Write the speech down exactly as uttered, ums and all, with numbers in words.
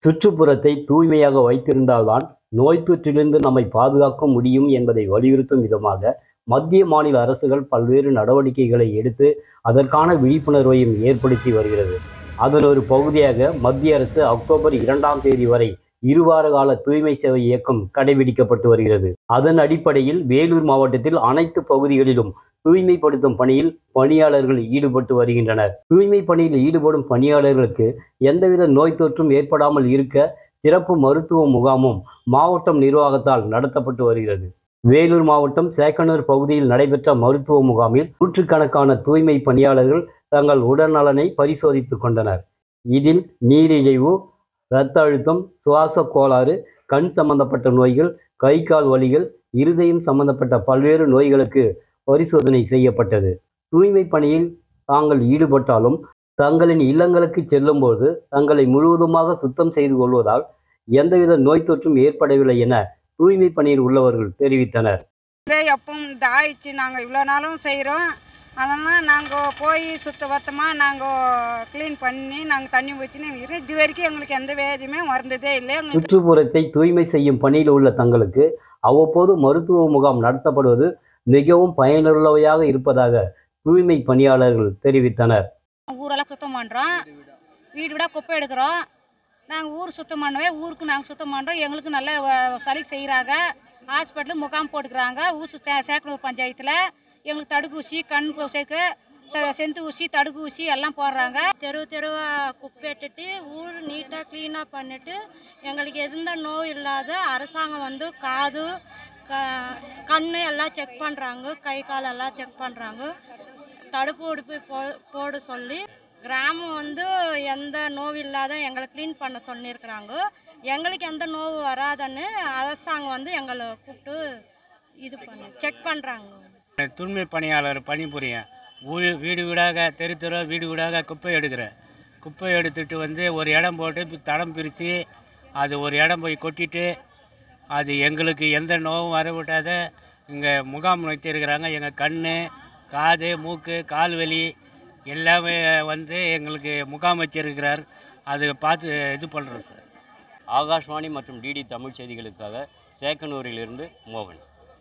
சுற்றுப்புறத்தை தூய்மையாக வைத்திருந்தால்தான் நோய் தொற்றிலிருந்து நம்மை பாதுகாக்க முடியும் என்பதை வலியுறுத்தும் விதமாக மத்திய மாநில அரசுகள் பல்வேறு நடவடிக்கைகளை எடுத்து அதற்கான விழிப்புணர்வையும் ஏற்படுத்தி வருகிறது. அதன் ஒரு பகுதியாக மத்திய அரசு அக்டோபர் இரண்டாம் தேதி வரை இருவார கால தூய்மை சேவை இயக்கம் கடைபிடிக்கப்பட்டு வருகிறது. அதன் அடிப்படையில் வேலூர் மாவட்டத்தில் அனைத்து பகுதிகளிலும் தூய்மைப்படுத்தும் பணியில் பணியாளர்கள் ஈடுபட்டு வருகின்றனர். தூய்மை பணியில் ஈடுபடும் பணியாளர்களுக்கு எந்தவித நோய் தொற்றும் ஏற்படாமல் இருக்க சிறப்பு மருத்துவ முகாமும் மாவட்டம் நிர்வாகத்தால் நடத்தப்பட்டு வருகிறது. வேலூர் மாவட்டம் சேக்கனூர் பகுதியில் நடைபெற்ற மருத்துவ முகாமில் நூற்றுக்கணக்கான தூய்மை பணியாளர்கள் தங்கள் உடல்நலனை பரிசோதித்துக் கொண்டனர். இதில் நீரிழிவு, இரத்த அழுத்தம், சுவாச கோளாறு, கண் சம்பந்தப்பட்ட நோய்கள், கை கால் வலிகள், இருதயம் சம்பந்தப்பட்ட பல்வேறு நோய்களுக்கு பரிசோதனை செய்யப்பட்டது. தூய்மை பணியில் தாங்கள் ஈடுபட்டாலும் தங்களின் இல்லங்களுக்கு செல்லும்போது தங்களை முழுவதுமாக சுத்தம் செய்து கொள்வதால் எந்தவித நோய் தொற்றும் ஏற்படவில்லை என தூய்மை பணியில் உள்ளவர்கள் தெரிவித்தனர். எப்பவும் இந்த ஆயிடுச்சு, நாங்கள் இவ்வளோ நாளும் செய்கிறோம். அதனால் நாங்கள் போய் சுத்தபத்தமாக நாங்கள் க்ளீன் பண்ணி நாங்கள் தண்ணி ஊற்றினு இது வரைக்கும் எங்களுக்கு எந்த வேதியுமே மறந்ததே இல்லை. சுற்றுப்புறத்தை தூய்மை செய்யும் பணியில் உள்ள தங்களுக்கு அவ்வப்போது மருத்துவ முகாம் நடத்தப்படுவது மிகவும் பயனுள்ளவையாக இருப்பதாக தூய்மை பணியாளர்கள் தெரிவித்தனர். ஊரெல்லாம் சுத்தம் பண்ணுறோம், வீடு விட குப்பை எடுக்கிறோம். நாங்கள் ஊர் சுத்தம் பண்ணவே ஊருக்கு நாங்கள் சுத்தம் பண்ணுறோம். எங்களுக்கு நல்ல சலுகை செய்கிறாங்க. ஹாஸ்பிட்டலு முகாம் போட்டுக்கிறாங்க. ஊசி சே சேக்கனூர் பஞ்சாயத்தில் எங்களுக்கு தடுப்பூசி, கண் பூசைக்கு செந்து ஊசி, தடுப்பூசி எல்லாம் போடுறாங்க. தெரு தெருவாக குப்பை எடுத்துட்டு ஊர் நீட்டாக க்ளீனாக பண்ணிட்டு எங்களுக்கு எந்த நோய் இல்லாத அரசாங்கம் வந்து காது க கண் எல்லாம் செக் பண்ணுறாங்க, கை கால் எல்லாம் செக் பண்ணுறாங்க. தடுப்பு உடுப்பு போ போட சொல்லி கிராமம் வந்து எந்த நோய் இல்லாத எங்களை க்ளீன் பண்ண சொல்லியிருக்கிறாங்க. எங்களுக்கு எந்த நோவு வராதுன்னு அரசாங்கம் வந்து எங்களை கூப்பிட்டு இது பண்ணி செக் பண்ணுறாங்க. தூய்மை பணியாளர் பணிபுரியும். ஊர் வீடு வீடாக தெரு தெரு வீடு வீடாக குப்பை எடுக்கிறேன். குப்பை எடுத்துகிட்டு வந்து ஒரு இடம் போட்டு தடம் பிரித்து அது ஒரு இடம் போய் கொட்டிட்டு அது எங்களுக்கு எந்த நோவும் வரவிட்டாத இங்கே முகாம் வைத்திருக்கிறாங்க. எங்கள் கண், காது, மூக்கு, கால் வலி எல்லாமே வந்து எங்களுக்கு முகாம் வச்சிருக்கிறார். அது பார்த்து இது பண்ணுறோம் சார். ஆகாஷ்வாணி மற்றும் டிடி தமிழ் செய்திகளுக்காக சேக்கனூரிலிருந்து மோகன்.